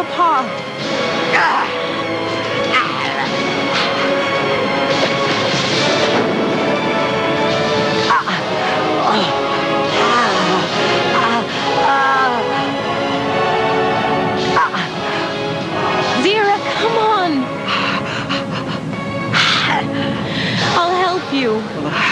your paw. Zira, come on. I'll help you.